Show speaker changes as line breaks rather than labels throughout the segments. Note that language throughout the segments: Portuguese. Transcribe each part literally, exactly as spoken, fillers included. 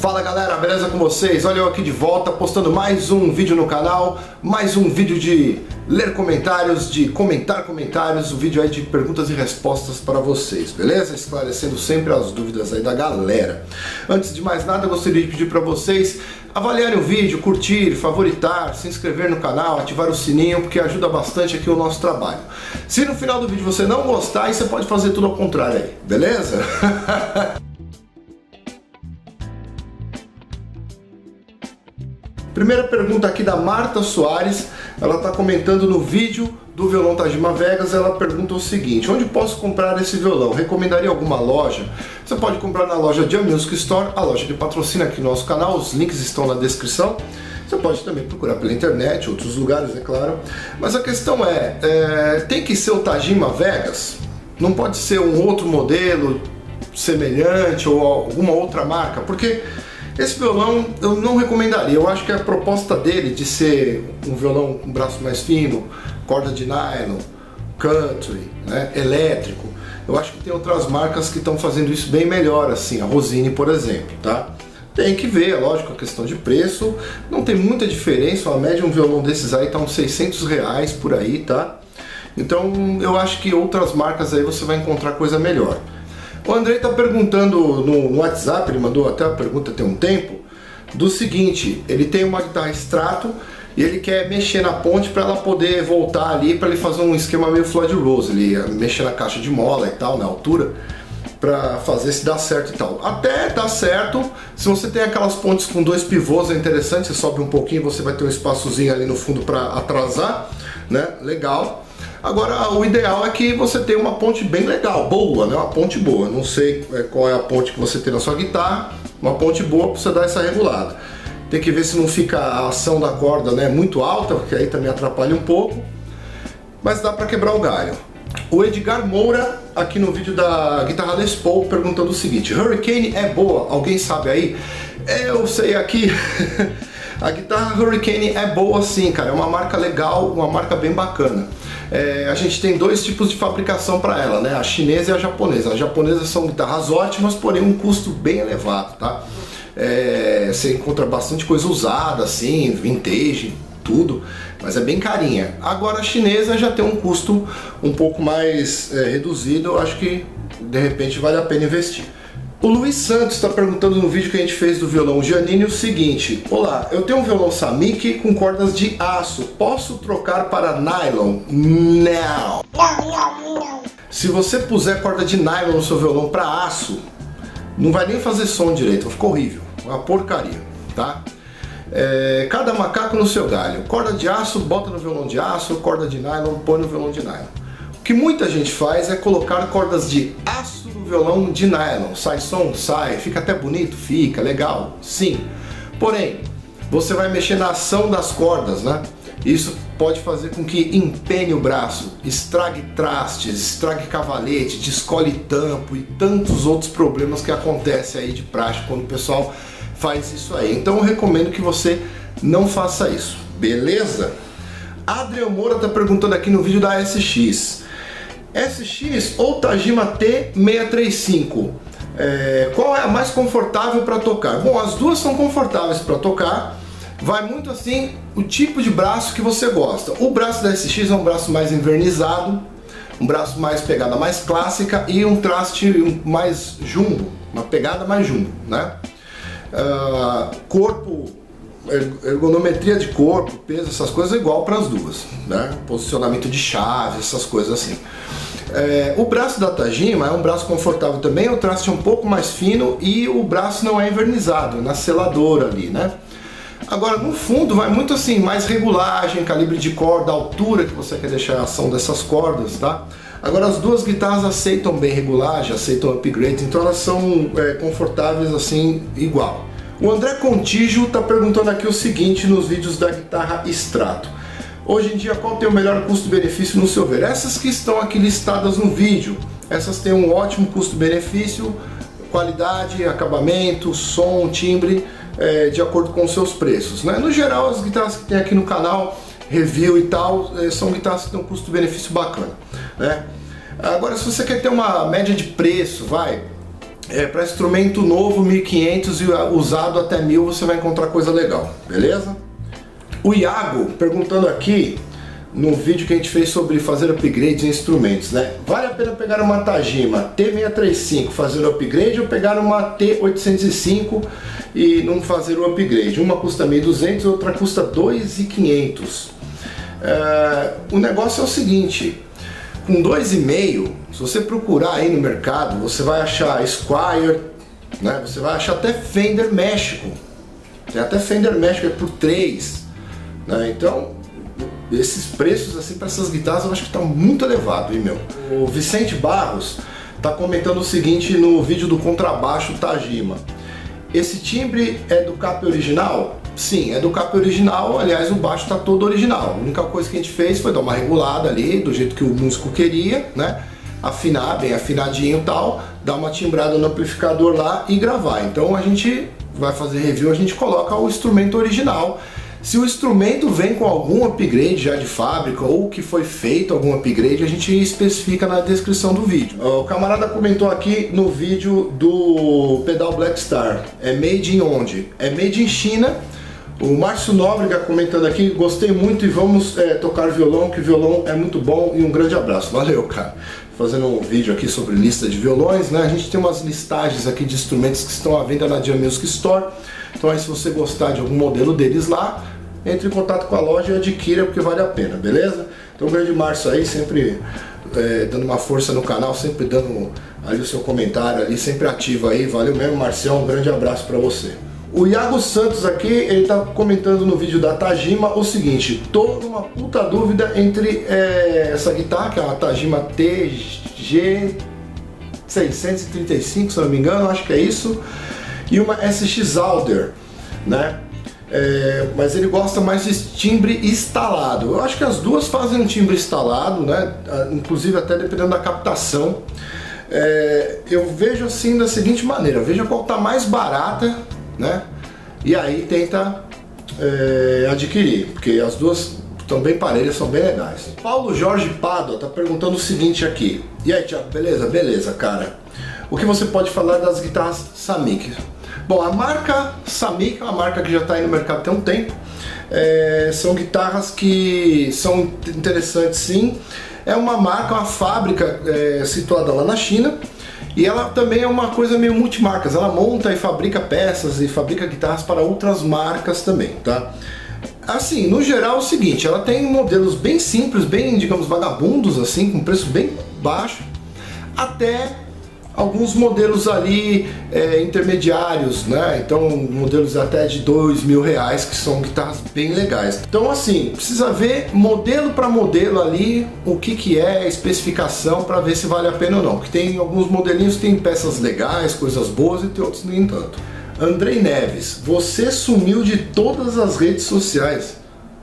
Fala galera, beleza com vocês? Olha eu aqui de volta, postando mais um vídeo no canal, mais um vídeo de ler comentários, de comentar comentários, um vídeo aí de perguntas e respostas para vocês, beleza? Esclarecendo sempre as dúvidas aí da galera. Antes de mais nada, eu gostaria de pedir para vocês avaliarem o vídeo, curtir, favoritar, se inscrever no canal, ativar o sininho, porque ajuda bastante aqui o nosso trabalho. Se no final do vídeo você não gostar, aí você pode fazer tudo ao contrário aí, beleza? Primeira pergunta aqui da Marta Soares, ela está comentando no vídeo do violão Tajima Vegas, ela pergunta o seguinte: onde posso comprar esse violão? Recomendaria alguma loja? Você pode comprar na loja Jam Music Store, a loja que patrocina aqui o nosso canal, os links estão na descrição. Você pode também procurar pela internet, outros lugares, é claro. Mas a questão é, é tem que ser o Tajima Vegas? Não pode ser um outro modelo semelhante ou alguma outra marca? Porque esse violão eu não recomendaria. Eu acho que a proposta dele de ser um violão com braço mais fino, corda de nylon, country, né, elétrico, eu acho que tem outras marcas que estão fazendo isso bem melhor, assim, a Rossini, por exemplo, tá? Tem que ver, é lógico, a questão de preço, não tem muita diferença, a média um violão desses aí tá uns seiscentos reais por aí, tá? Então eu acho que outras marcas aí você vai encontrar coisa melhor. O Andrei está perguntando no, no WhatsApp, ele mandou até a pergunta tem um tempo, do seguinte: ele tem uma guitarra Strato e ele quer mexer na ponte para ela poder voltar ali, para ele fazer um esquema meio Floyd Rose, ele ia mexer na caixa de mola e tal, na altura, para fazer se dá certo e tal. Até dá certo, se você tem aquelas pontes com dois pivôs é interessante, você sobe um pouquinho, você vai ter um espaçozinho ali no fundo para atrasar, né? Legal. Agora, o ideal é que você tenha uma ponte bem legal, boa, né? Uma ponte boa. Não sei qual é a ponte que você tem na sua guitarra, uma ponte boa para você dar essa regulada. Tem que ver se não fica a ação da corda, né, muito alta, porque aí também atrapalha um pouco. Mas dá para quebrar o galho. O Edgar Moura, aqui no vídeo da guitarra Les Paul, perguntando o seguinte: Hurricane é boa? Alguém sabe aí? Eu sei aqui. A guitarra Hurricane é boa sim, cara. É uma marca legal, uma marca bem bacana. É, a gente tem dois tipos de fabricação para ela, né? A chinesa e a japonesa. As japonesas são guitarras ótimas, porém um custo bem elevado, tá? É, você encontra bastante coisa usada, assim, vintage, tudo, mas é bem carinha. Agora a chinesa já tem um custo um pouco mais é, reduzido, eu acho que de repente vale a pena investir. O Luiz Santos está perguntando no vídeo que a gente fez do violão Giannini o seguinte: olá, eu tenho um violão Samick com cordas de aço, posso trocar para nylon? Não! Não, não, não. Se você puser corda de nylon no seu violão para aço, não vai nem fazer som direito, vai ficar horrível, uma porcaria, tá? É, cada macaco no seu galho. Corda de aço, bota no violão de aço, corda de nylon, põe no violão de nylon. O que muita gente faz é colocar cordas de aço no violão de nylon. Sai som? Sai. Fica até bonito? Fica. Legal? Sim. Porém, você vai mexer na ação das cordas, né? Isso pode fazer com que empene o braço, estrague trastes, estrague cavalete, descole tampo e tantos outros problemas que acontecem aí de prática quando o pessoal faz isso aí. Então eu recomendo que você não faça isso. Beleza? Adriano Moura está perguntando aqui no vídeo da S X. S X ou Tajima T seiscentos e trinta e cinco, é, qual é a mais confortável para tocar? Bom, as duas são confortáveis para tocar, vai muito assim o tipo de braço que você gosta. O braço da S X é um braço mais envernizado, um braço mais pegada mais clássica e um traste mais jumbo, uma pegada mais jumbo, né? Uh, corpo, ergonometria de corpo, peso, essas coisas é igual para as duas, né? Posicionamento de chave, essas coisas assim. É, o braço da Tajima é um braço confortável também, o traste é um pouco mais fino e o braço não é envernizado, é na seladora ali, né? Agora no fundo vai muito assim, mais regulagem, calibre de corda, altura que você quer deixar a ação dessas cordas, tá? Agora as duas guitarras aceitam bem regulagem, aceitam upgrade, então elas são é, confortáveis assim, igual. O André Contígio está perguntando aqui o seguinte nos vídeos da guitarra Strato: hoje em dia qual tem o melhor custo-benefício no seu ver? Essas que estão aqui listadas no vídeo, essas têm um ótimo custo-benefício, qualidade, acabamento, som, timbre, é, de acordo com os seus preços, né? No geral as guitarras que tem aqui no canal, review e tal, é, são guitarras que têm um custo-benefício bacana, né? Agora se você quer ter uma média de preço, vai, É, para instrumento novo, mil e quinhentos, e usado até mil, você vai encontrar coisa legal, beleza? O Iago perguntando aqui, no vídeo que a gente fez sobre fazer upgrades em instrumentos, né? Vale a pena pegar uma Tajima T seiscentos e trinta e cinco fazer o upgrade ou pegar uma T oitocentos e cinco e não fazer o upgrade? Uma custa mil e duzentos, outra custa dois mil e quinhentos. É, o negócio é o seguinte, com dois e meio, se você procurar aí no mercado, você vai achar Squier, né? Você vai achar até Fender México. Tem até Fender México é por três, né? Então, esses preços assim para essas guitarras eu acho que está muito elevado, hein, meu? O Vicente Barros está comentando o seguinte no vídeo do contrabaixo Tajima. Esse timbre é do cap original? Sim, é do cap original, aliás o baixo está todo original. A única coisa que a gente fez foi dar uma regulada ali, do jeito que o músico queria, né? Afinar bem afinadinho e tal, dar uma timbrada no amplificador lá e gravar. Então a gente vai fazer review, a gente coloca o instrumento original. Se o instrumento vem com algum upgrade já de fábrica ou que foi feito algum upgrade, a gente especifica na descrição do vídeo. O camarada comentou aqui no vídeo do pedal Black Star, é made in onde? É made in China. O Márcio Nóbrega comentando aqui, gostei muito e vamos é, tocar violão, que violão é muito bom, e um grande abraço. Valeu, cara. Fazendo um vídeo aqui sobre lista de violões, né? A gente tem umas listagens aqui de instrumentos que estão à venda na Jam Music Store. Então aí, se você gostar de algum modelo deles lá, entre em contato com a loja e adquira, porque vale a pena, beleza? Então o grande Márcio aí, sempre é, dando uma força no canal, sempre dando ali o seu comentário ali, sempre ativo aí. Valeu mesmo, Marcião, um grande abraço pra você. O Iago Santos aqui, ele tá comentando no vídeo da Tajima o seguinte: tô numa puta dúvida entre é, essa guitarra, que é uma Tajima T G seiscentos e trinta e cinco, se eu não me engano, acho que é isso, e uma S X Alder, né? É, mas ele gosta mais de timbre instalado. Eu acho que as duas fazem um timbre instalado, né? Inclusive até dependendo da captação. É, eu vejo assim da seguinte maneira: veja qual tá mais barata, né? E aí tenta é, adquirir, porque as duas estão bem parelhas, são bem legais. Paulo Jorge Pádua tá perguntando o seguinte aqui: e aí, Thiago, beleza? Beleza, cara. O que você pode falar das guitarras Samick? Bom, a marca Samick é uma marca que já está aí no mercado tem um tempo. É, são guitarras que são interessantes, sim. É uma marca, uma fábrica é, situada lá na China. E ela também é uma coisa meio multimarcas. Ela monta e fabrica peças e fabrica guitarras para outras marcas também, tá? Assim, no geral é o seguinte: ela tem modelos bem simples, bem, digamos, vagabundos, assim, com preço bem baixo, até alguns modelos ali é, intermediários, né? Então modelos até de dois mil reais, que são guitarras bem legais. Então assim, precisa ver modelo para modelo ali o que que é a especificação para ver se vale a pena ou não, porque tem alguns modelinhos que tem peças legais, coisas boas, e tem outros nem tanto. Andrei Neves, você sumiu de todas as redes sociais.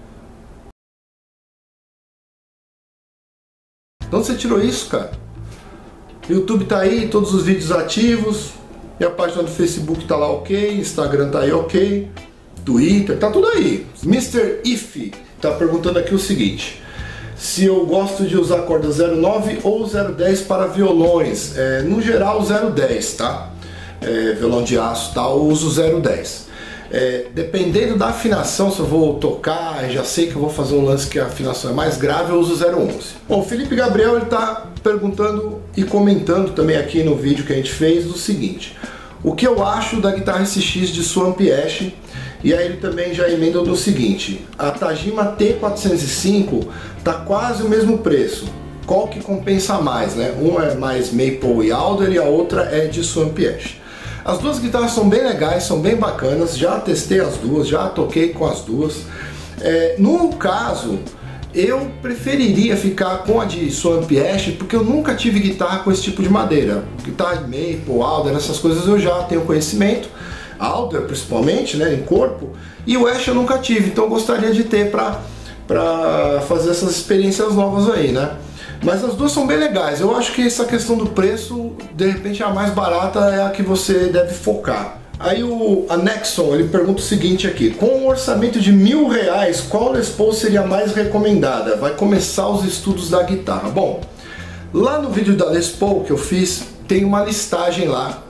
De onde você tirou isso, cara? YouTube tá aí, todos os vídeos ativos, e a página do Facebook tá lá ok, Instagram tá aí ok, Twitter, tá tudo aí. mister If tá perguntando aqui o seguinte: se eu gosto de usar corda zero nove ou zero dez para violões. É, no geral zero dez, tá? É, violão de aço, tá? Eu uso zero dez. É, dependendo da afinação, se eu vou tocar, já sei que eu vou fazer um lance que a afinação é mais grave, eu uso zero onze. Bom, o Felipe Gabriel, ele tá perguntando e comentando também aqui no vídeo que a gente fez o seguinte: o que eu acho da guitarra S X de Swamp Ash? E aí ele também já emenda no seguinte: a Tajima T quatrocentos e cinco tá quase o mesmo preço, qual que compensa mais, né? Uma é mais Maple e Alder e a outra é de Swamp Ash. As duas guitarras são bem legais, são bem bacanas, já testei as duas, já toquei com as duas. É, no caso, eu preferiria ficar com a de Swamp Ash, porque eu nunca tive guitarra com esse tipo de madeira. Guitarra de Maple, Alder, essas coisas eu já tenho conhecimento, Alder principalmente, né, em corpo, e o Ash eu nunca tive, então eu gostaria de ter para para fazer essas experiências novas aí, né? Mas as duas são bem legais. Eu acho que essa questão do preço, de repente a mais barata é a que você deve focar. Aí o Anexon, ele pergunta o seguinte aqui: com um orçamento de mil reais, qual Les Paul seria mais recomendada? Vai começar os estudos da guitarra. Bom, lá no vídeo da Les Paul que eu fiz, tem uma listagem lá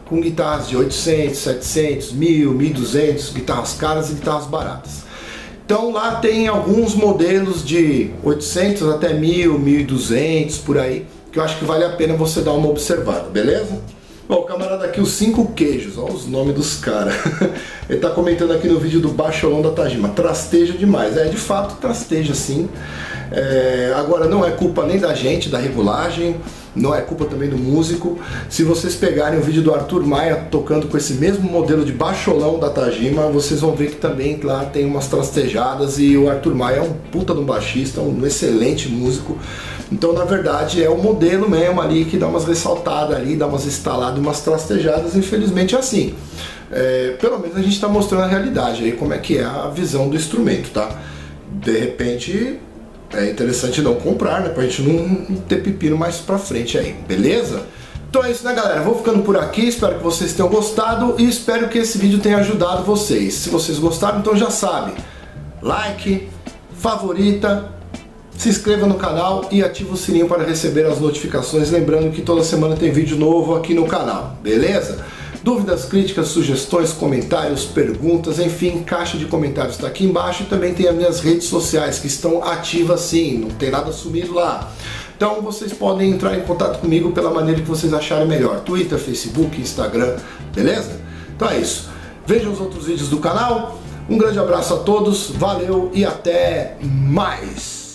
com guitarras de oitocentos, setecentos, mil, mil e duzentos, guitarras caras e guitarras baratas. Então lá tem alguns modelos de oitocentos até mil, mil e duzentos por aí, que eu acho que vale a pena você dar uma observada, beleza? Bom, camarada, aqui os cinco queijos, olha os nomes dos caras. Ele tá comentando aqui no vídeo do baixolão da Tajima, trasteja demais. É, de fato, trasteja sim. É, agora, não é culpa nem da gente, da regulagem, não é culpa também do músico. Se vocês pegarem o vídeo do Arthur Maia tocando com esse mesmo modelo de baixolão da Tajima, vocês vão ver que também lá tem umas trastejadas, e o Arthur Maia é um puta de um baixista, um excelente músico. Então, na verdade, é o modelo mesmo ali que dá umas ressaltadas ali, dá umas instaladas, umas trastejadas. Infelizmente é assim. É, pelo menos a gente está mostrando a realidade aí, como é que é a visão do instrumento, tá? De repente é interessante não comprar, né? Pra gente não ter pepino mais pra frente aí, beleza? Então é isso, né, galera? Vou ficando por aqui, espero que vocês tenham gostado e espero que esse vídeo tenha ajudado vocês. Se vocês gostaram, então já sabe, like, favorita, se inscreva no canal e ative o sininho para receber as notificações, lembrando que toda semana tem vídeo novo aqui no canal, beleza? Dúvidas, críticas, sugestões, comentários, perguntas, enfim, caixa de comentários está aqui embaixo, e também tem as minhas redes sociais que estão ativas sim, não tem nada sumido lá. Então vocês podem entrar em contato comigo pela maneira que vocês acharem melhor, Twitter, Facebook, Instagram, beleza? Então é isso, vejam os outros vídeos do canal, um grande abraço a todos, valeu e até mais!